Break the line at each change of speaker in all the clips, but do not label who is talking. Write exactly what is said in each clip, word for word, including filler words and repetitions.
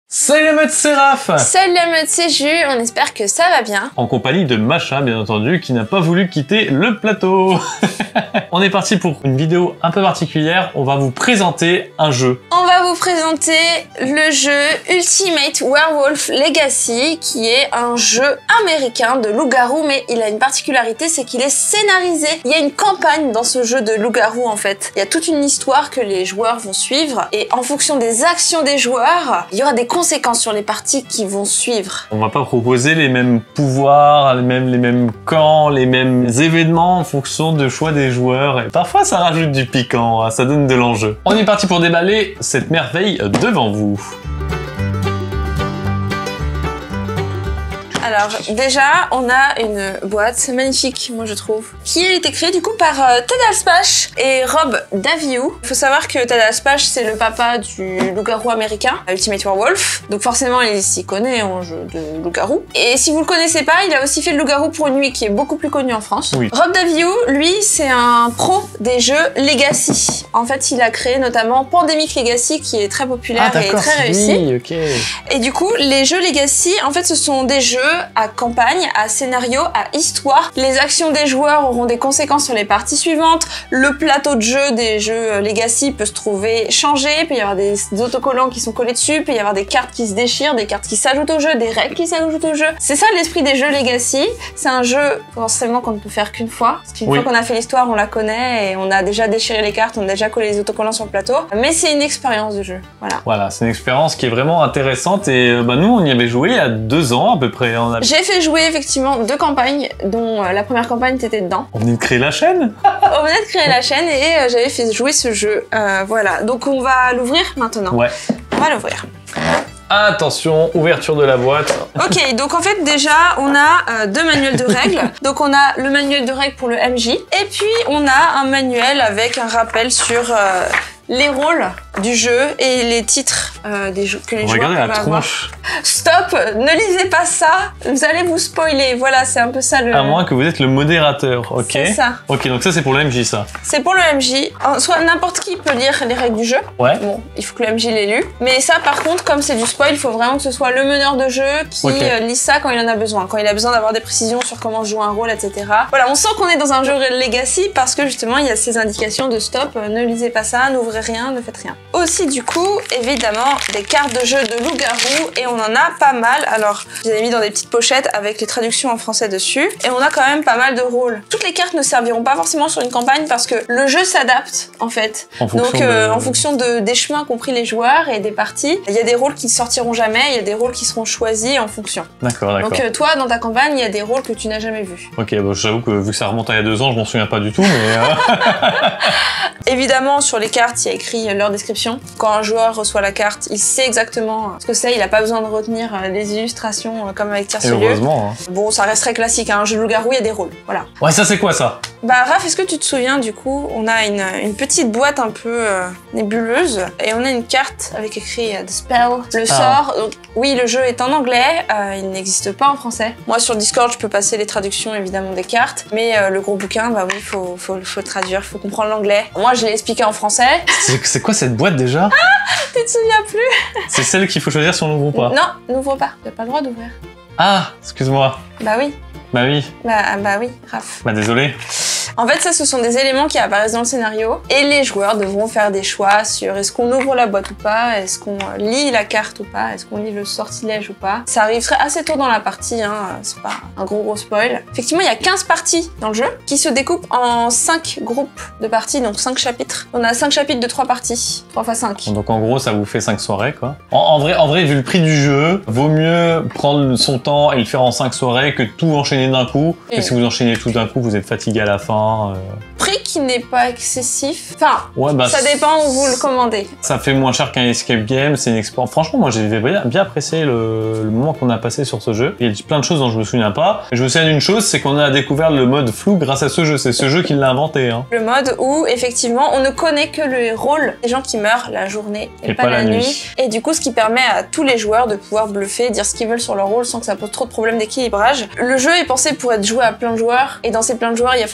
Salut la meute, c'est Raph.
Salut la meute, c'est Jus, on espère que ça va bien.
En compagnie de Macha, bien entendu, qui n'a pas voulu quitter le plateau. On est parti pour une vidéo un peu particulière, on va vous présenter un jeu.
On va vous présenter le jeu Ultimate Werewolf Legacy, qui est un jeu américain de loup-garou, mais il a une particularité, c'est qu'il est scénarisé. Il y a une campagne dans ce jeu de loup-garou en fait. Il y a toute une histoire que les joueurs vont suivre, et en fonction des actions des joueurs, il y aura des conséquences sur les parties qui vont suivre.
On va pas proposer les mêmes pouvoirs, les mêmes, les mêmes camps, les mêmes événements en fonction de choix des joueurs. Et parfois ça rajoute du piquant, ça donne de l'enjeu. On est parti pour déballer cette merveille devant vous.
Alors déjà, on a une boîte magnifique, moi je trouve, qui a été créée du coup par euh, Ted Alspach et Rob Daviau. Il faut savoir que Ted Alspach, c'est le papa du loup-garou américain, Ultimate Werewolf. Donc forcément, il s'y connaît en jeu de loup-garou. Et si vous le connaissez pas, il a aussi fait le loup-garou pour une nuit qui est beaucoup plus connu en France. Oui. Rob Daviau, lui, c'est un pro des jeux Legacy. En fait, il a créé notamment Pandemic Legacy, qui est très populaire ah, et très réussi.
Oui, okay.
Et du coup, les jeux Legacy, en fait, ce sont des jeux à campagne, à scénario, à histoire. Les actions des joueurs auront des conséquences sur les parties suivantes. Le plateau de jeu des jeux Legacy peut se trouver changé, il peut y avoir des autocollants qui sont collés dessus, il peut y avoir des cartes qui se déchirent, des cartes qui s'ajoutent au jeu, des règles qui s'ajoutent au jeu. C'est ça l'esprit des jeux Legacy. C'est un jeu forcément qu'on ne peut faire qu'une fois, parce qu'une oui. fois qu'on a fait l'histoire, on la connaît et on a déjà déchiré les cartes, on a déjà collé les autocollants sur le plateau. Mais c'est une expérience de jeu, voilà.
Voilà, c'est une expérience qui est vraiment intéressante et bah, nous on y avait joué il y a deux ans à peu près. On a...
J'ai fait jouer effectivement deux campagnes, dont euh, la première campagne t'étais dedans.
On venait de créer la chaîne.
On venait de créer la chaîne et euh, j'avais fait jouer ce jeu. Euh, voilà, donc on va l'ouvrir maintenant.
Ouais.
On va l'ouvrir.
Attention, ouverture de la boîte.
Ok, donc en fait déjà on a euh, deux manuels de règles. Donc on a le manuel de règles pour le M J et puis on a un manuel avec un rappel sur euh, les rôles du jeu et les titres euh, des jeux que les joueurs peuvent avoir. Stop, ne lisez pas ça, vous allez vous spoiler. Voilà, c'est un peu ça le...
À moins que vous êtes le modérateur, ok.
C'est ça.
Ok, donc ça c'est pour le M J ça.
C'est pour le M J. Soit n'importe qui peut lire les règles du jeu.
Ouais.
Bon, il faut que le M J l'ait lu. Mais ça par contre, comme c'est du spoil, il faut vraiment que ce soit le meneur de jeu qui okay. euh, lit ça quand il en a besoin. Quand il a besoin d'avoir des précisions sur comment jouer un rôle, et cetera. Voilà, on sent qu'on est dans un jeu Legacy parce que justement il y a ces indications de stop, euh, ne lisez pas ça, n'ouvrez rien, ne faites rien. Aussi du coup, évidemment, des cartes de jeu de loup-garou et on en a pas mal. Alors, je les ai mis dans des petites pochettes avec les traductions en français dessus et on a quand même pas mal de rôles. Toutes les cartes ne serviront pas forcément sur une campagne parce que le jeu s'adapte en fait.
En
Donc euh,
de...
en fonction de, des chemins qu'ont pris les joueurs et des parties, il y a des rôles qui ne sortiront jamais, il y a des rôles qui seront choisis en fonction.
D'accord, d'accord.
Donc euh, toi, dans ta campagne, il y a des rôles que tu n'as jamais vus.
Ok, bah, j'avoue que vu que ça remonte à il y a deux ans, je m'en souviens pas du tout, mais... Euh...
Évidemment, sur les cartes, il y a écrit leur description. Quand un joueur reçoit la carte, il sait exactement ce que c'est, il n'a pas besoin de retenir les illustrations comme avec Tire-sur-Lieu.
Heureusement. Hein.
Bon, ça reste très classique, hein. Un jeu de loup-garou, il y a des rôles, voilà.
Ouais, ça c'est quoi ça?
Bah Raph, est-ce que tu te souviens du coup, on a une, une petite boîte un peu euh, nébuleuse et on a une carte avec écrit euh, The Spell, le ah. sort. Donc, oui, le jeu est en anglais, euh, il n'existe pas en français. Moi sur Discord, je peux passer les traductions évidemment des cartes, mais euh, le gros bouquin, bah oui, faut, faut, faut traduire, faut comprendre l'anglais. Moi, je l'ai expliqué en français.
C'est quoi cette boîte déjà?
Ah, tu te souviens plus?
C'est celle qu'il faut choisir si on n'ouvre pas.
Non, n'ouvre pas, t'as pas le droit d'ouvrir.
Ah, excuse-moi.
Bah oui.
Bah oui.
Bah, bah oui, Raph.
Bah désolé.
En fait, ça, ce sont des éléments qui apparaissent dans le scénario et les joueurs devront faire des choix sur est-ce qu'on ouvre la boîte ou pas, est-ce qu'on lit la carte ou pas, est-ce qu'on lit le sortilège ou pas. Ça arrive très assez tôt dans la partie, hein, c'est pas un gros gros spoil. Effectivement, il y a quinze parties dans le jeu qui se découpent en cinq groupes de parties, donc cinq chapitres. On a cinq chapitres de trois parties, trois fois cinq.
Donc en gros, ça vous fait cinq soirées, quoi. En, en, vrai, en vrai, vu le prix du jeu, vaut mieux prendre son temps et le faire en cinq soirées que tout enchaîner d'un coup. Et que si vous enchaînez tout d'un coup, vous êtes fatigué à la fin. Euh...
Prix qui n'est pas excessif. Enfin,
ouais, bah,
ça dépend où vous le commandez.
Ça fait moins cher qu'un escape game, c'est une expérience. Franchement, moi j'ai bien, bien apprécié le, le moment qu'on a passé sur ce jeu. Il y a plein de choses dont je me souviens pas. Je me souviens d'une chose, c'est qu'on a découvert le mode flou grâce à ce jeu. C'est ce jeu qui l'a inventé. Hein.
Le mode où, effectivement, on ne connaît que le rôle des gens qui meurent la journée et, et pas, pas la, la nuit. nuit. Et du coup, ce qui permet à tous les joueurs de pouvoir bluffer, dire ce qu'ils veulent sur leur rôle sans que ça pose trop de problèmes d'équilibrage. Le jeu est pensé pour être joué à plein de joueurs. Et dans ces plein de joueurs, il y a forcément des gens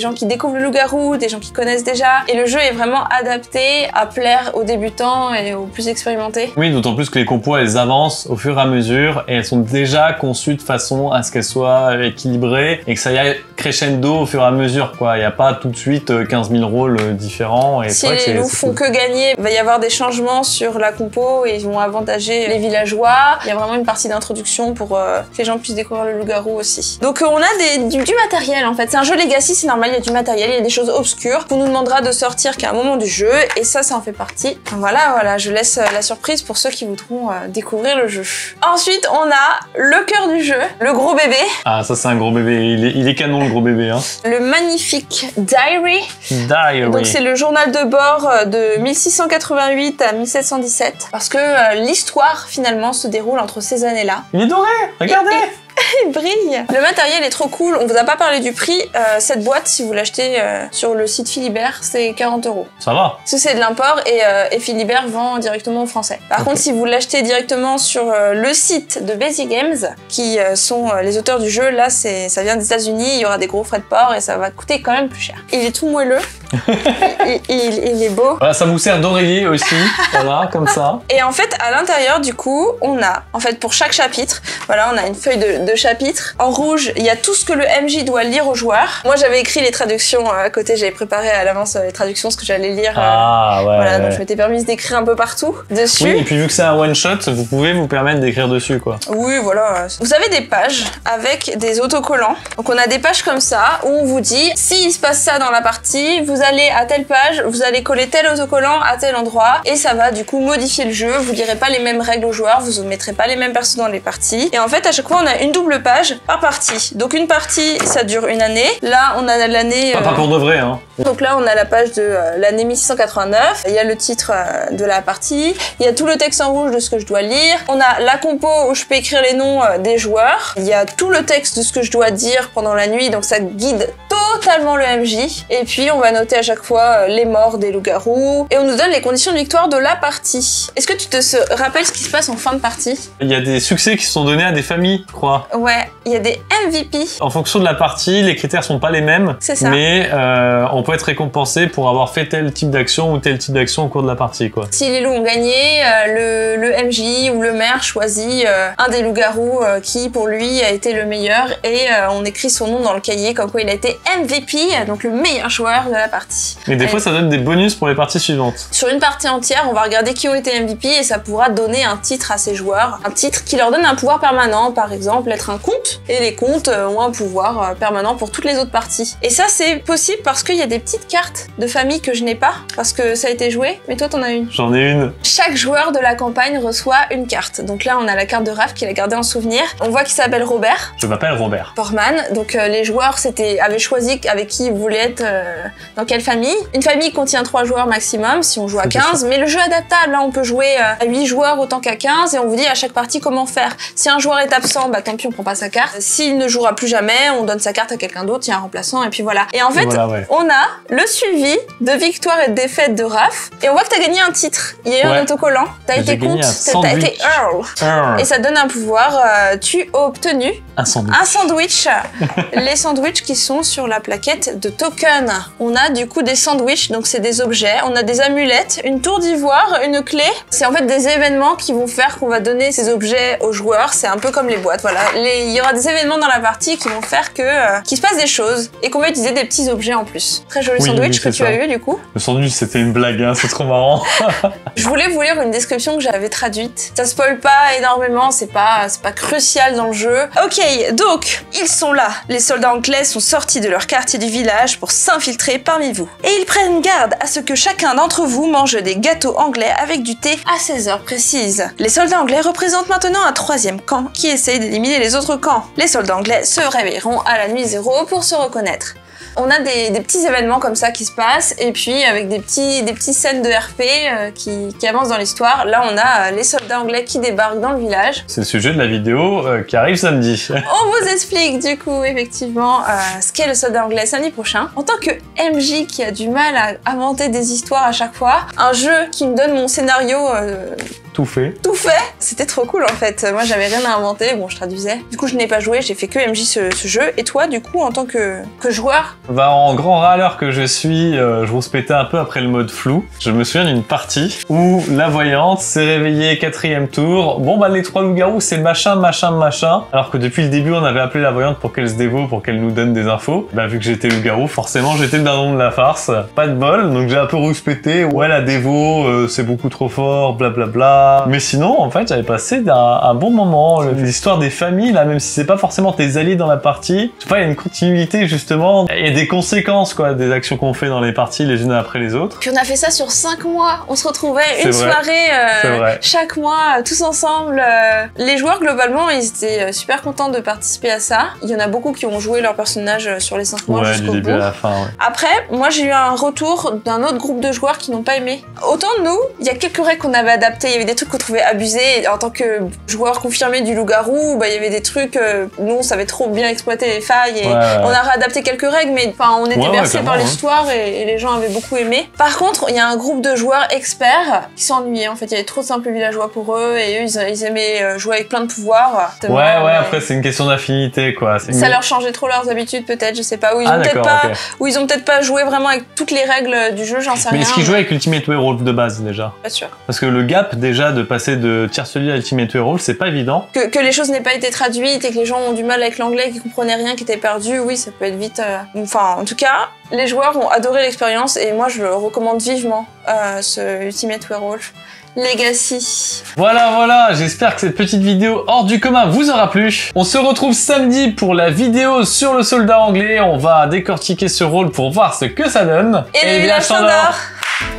gens qui découvrent le loup-garou, des gens qui connaissent déjà. Et le jeu est vraiment adapté à plaire aux débutants et aux plus expérimentés.
Oui, d'autant plus que les compos, elles avancent au fur et à mesure et elles sont déjà conçues de façon à ce qu'elles soient équilibrées et que ça y aille crescendo au fur et à mesure, quoi. Il n'y a pas tout de suite quinze mille rôles différents. Et
si vrai les loups font cool. que gagner, il va y avoir des changements sur la compo et ils vont avantager les villageois. Il y a vraiment une partie d'introduction pour euh, que les gens puissent découvrir le loup-garou aussi. Donc euh, on a des, du, du matériel en fait. C'est un jeu Legacy, c'est normal, il y a du matériel, il y a des choses obscures qu'on nous demandera de sortir qu'à un moment du jeu et ça, ça en fait partie. Voilà, voilà, je laisse euh, la surprise pour ceux qui voudront euh, découvrir le jeu. Ensuite, on a le cœur du jeu, le gros bébé.
Ah, ça c'est un gros bébé, il est, il est canon le gros bébé. Hein.
Le magnifique Diary.
Diary.
Donc c'est le journal de bord de mille six cent quatre-vingt-huit à mille sept cent dix-sept parce que euh, l'histoire finalement se déroule entre ces années-là.
Il est doré, regardez.
Et, et... il brille. Le matériel est trop cool. On vous a pas parlé du prix. Euh, cette boîte, si vous l'achetez euh, sur le site Philibert, c'est quarante euros.
Ça va.
Parce que c'est de l'import et, euh, et Philibert vend directement aux Français. Par okay. contre, si vous l'achetez directement sur euh, le site de Basic Games, qui euh, sont euh, les auteurs du jeu, là, c'est, ça vient des États-Unis. Il y aura des gros frais de port et ça va coûter quand même plus cher. Il est tout moelleux. il, il, il est beau.
Voilà, ça vous sert d'oreiller aussi. Voilà, comme ça.
Et en fait, à l'intérieur, du coup, on a, en fait, pour chaque chapitre, voilà, on a une feuille de, de chapitre. En rouge, il y a tout ce que le M J doit lire aux joueurs. Moi, j'avais écrit les traductions à côté. J'avais préparé à l'avance les traductions, ce que j'allais lire.
Ah, ouais.
Voilà,
ouais.
donc je m'étais permise d'écrire un peu partout dessus.
Oui, et puis vu que c'est un one-shot, vous pouvez vous permettre d'écrire dessus, quoi.
Oui, voilà. Vous avez des pages avec des autocollants. Donc, on a des pages comme ça où on vous dit, s'il se passe ça dans la partie, vous allez à telle page, vous allez coller tel autocollant à tel endroit et ça va du coup modifier le jeu. Vous lirez pas les mêmes règles aux joueurs, vous ne mettrez pas les mêmes persos dans les parties. Et en fait, à chaque fois, on a une double page par partie. Donc une partie, ça dure une année. Là, on a l'année...
Pas, euh... pas pour de vrai, hein.
Donc là, on a la page de euh, l'année mille six cent quatre-vingt-neuf. Il y a le titre euh, de la partie. Il y a tout le texte en rouge de ce que je dois lire. On a la compo où je peux écrire les noms euh, des joueurs. Il y a tout le texte de ce que je dois dire pendant la nuit. Donc ça guide totalement le M J. Et puis, on va noter à chaque fois euh, les morts des loups-garous. Et on nous donne les conditions de victoire de la partie. Est-ce que tu te se rappelles ce qui se passe en fin de partie?
Il y a des succès qui sont donnés à des familles, je crois.
Ouais, il y a des M V P.
En fonction de la partie, les critères sont pas les mêmes.
C'est ça.
Mais euh, on peut être récompensé pour avoir fait tel type d'action ou tel type d'action au cours de la partie, quoi.
Si les loups ont gagné, euh, le, le M J ou le maire choisit euh, un des loups-garous euh, qui, pour lui, a été le meilleur et euh, on écrit son nom dans le cahier comme quoi il a été M V P, donc le meilleur joueur de la partie.
Mais des
Allez.
fois, ça donne des bonus pour les parties suivantes.
Sur une partie entière, on va regarder qui ont été M V P et ça pourra donner un titre à ces joueurs. Un titre qui leur donne un pouvoir permanent, par exemple être un comte. Et les comtes euh, ont un pouvoir euh, permanent pour toutes les autres parties. Et ça, c'est possible parce qu'il y a des petites cartes de famille que je n'ai pas, parce que ça a été joué, mais toi, t'en as une.
J'en ai une.
Chaque joueur de la campagne reçoit une carte. Donc là, on a la carte de Raph qu'il a gardée en souvenir. On voit qu'il s'appelle Robert.
Je m'appelle Robert.
Forman. Donc euh, les joueurs c'était, avaient choisi avec qui ils voulaient être, euh, dans quelle famille. Une famille contient trois joueurs maximum, si on joue à quinze, mais le jeu est adaptable. Là, on peut jouer euh, à huit joueurs autant qu'à quinze, et on vous dit à chaque partie comment faire. Si un joueur est absent, bah tant pis, on prend pas sa carte. S'il ne jouera plus jamais, on donne sa carte à quelqu'un d'autre, il y a un remplaçant, et puis voilà. Et en fait,
voilà, ouais.
on a le suivi de victoire et de défaite de Raph, et on voit que t'as gagné un titre. Il y a eu ouais. un autocollant. T'as été comte, t'as été Earl. Earl. Et ça donne un pouvoir. Euh, tu as obtenu
un sandwich.
Un sandwich. Les sandwichs qui sont sur la plaquette de token. On a du coup des sandwichs, donc c'est des objets. On a des amulettes, une tour d'ivoire, une clé. C'est en fait des événements qui vont faire qu'on va donner ces objets aux joueurs. C'est un peu comme les boîtes, voilà. Les... Il y aura des événements dans la partie qui vont faire que euh, qu'il se passe des choses et qu'on va utiliser des petits objets en plus. Très joli oui, sandwich oui, que tu ça. as eu du coup.
Le sandwich c'était une blague, hein, c'est trop marrant.
Je voulais vous lire une description que j'avais traduite. Ça spoil pas énormément, c'est pas, c'est pas crucial dans le jeu. Ok, donc, ils sont là. Les soldats anglais sont sortis de leur quartier du village pour s'infiltrer parmi vous. Et ils prennent garde à ce que chacun d'entre vous mange des gâteaux anglais avec du thé à seize heures précises. Les soldats anglais représentent maintenant un troisième camp qui essaye d'éliminer les autres camps. Les soldats anglais se réveilleront à la nuit zéro pour se reconnaître. On a des, des petits événements comme ça qui se passent, et puis avec des petits, des petites scènes de R P euh, qui, qui avancent dans l'histoire. Là, on a euh, les soldats anglais qui débarquent dans le village.
C'est le sujet de la vidéo euh, qui arrive samedi.
On vous explique du coup, effectivement, euh, ce qu'est le soldat anglais samedi prochain. En tant que M J qui a du mal à inventer des histoires à chaque fois, un jeu qui me donne mon scénario... Euh,
Tout fait.
Tout fait. C'était trop cool en fait. Moi j'avais rien à inventer, bon je traduisais. Du coup je n'ai pas joué, j'ai fait que M J ce, ce jeu. Et toi du coup en tant que, que joueur,
Bah, en grand râleur que je suis, euh, je rouspétais un peu après le mode flou. Je me souviens d'une partie où la voyante s'est réveillée quatrième tour. Bon bah les trois loups-garous c'est machin, machin, machin. Alors que depuis le début on avait appelé la voyante pour qu'elle se dévoue, pour qu'elle nous donne des infos. Bah vu que j'étais loup-garou, forcément j'étais le dindon de la farce. Pas de bol, donc j'ai un peu rouspété. Ouais la dévo, euh, c'est beaucoup trop fort, blablabla. Mais sinon en fait j'avais passé un, un bon moment. L'histoire des familles là, même si c'est pas forcément tes alliés dans la partie, je sais pas, il y a une continuité justement. Il y a des conséquences quoi, des actions qu'on fait dans les parties les unes après les autres.
Puis on a fait ça sur cinq mois. On se retrouvait une
vrai.
soirée euh, chaque mois, euh, tous ensemble. Euh. Les joueurs globalement ils étaient super contents de participer à ça. Il y en a beaucoup qui ont joué leur personnage sur les cinq mois
ouais,
jusqu'au bout.
Du début à la fin, ouais.
Après, moi j'ai eu un retour d'un autre groupe de joueurs qui n'ont pas aimé. Autant nous, il y a quelques règles qu'on avait adaptées, il y avait des trucs qu'on trouvait abusés. En tant que joueur confirmé du loup-garou, bah, il y avait des trucs, euh, nous on savait trop bien exploiter les failles et
ouais, ouais.
on a réadapté quelques règles, mais enfin on était
ouais,
bercés
ouais,
par
hein.
l'histoire et, et les gens avaient beaucoup aimé. Par contre, il y a un groupe de joueurs experts qui s'ennuyaient. En fait, il y avait trop de simples villageois pour eux et eux ils, ils aimaient jouer avec plein de pouvoirs.
Ouais, ouais, ouais, après c'est une question d'affinité quoi.
Ça une... leur changeait trop leurs habitudes peut-être, je sais pas. Ou ils
ah,
ont peut-être pas,
okay.
ou ils ont peut-être pas joué vraiment avec toutes les règles du jeu, j'en sais
mais
rien.
Mais est-ce qu'ils jouaient avec Ultimate Werewolf de base déjà?
Pas sûr.
Parce que le gap déjà de passer de Tierce-Lieu à Ultimate Werewolf, c'est pas évident.
Que, que les choses n'aient pas été traduites et que les gens ont du mal avec l'anglais, qu'ils comprenaient rien, qu'ils étaient perdus, oui, ça peut être vite. Euh... Enfin, en tout cas, les joueurs ont adoré l'expérience et moi je le recommande vivement, euh, ce Ultimate Werewolf Legacy.
Voilà, voilà, j'espère que cette petite vidéo hors du commun vous aura plu. On se retrouve samedi pour la vidéo sur le soldat anglais. On va décortiquer ce rôle pour voir ce que ça donne.
Et, et les villages standards.